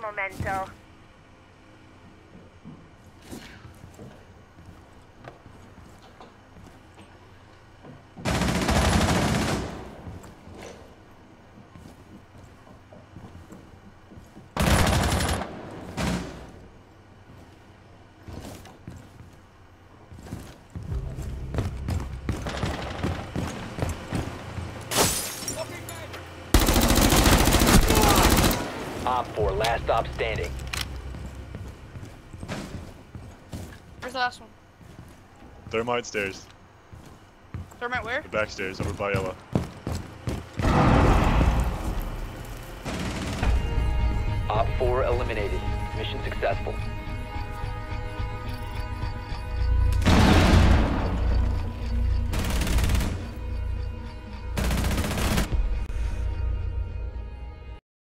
momento. Op 4, last stop standing. Where's the last one? Thermite stairs. Thermite where? The back stairs over by yellow. Op 4 eliminated. Mission successful.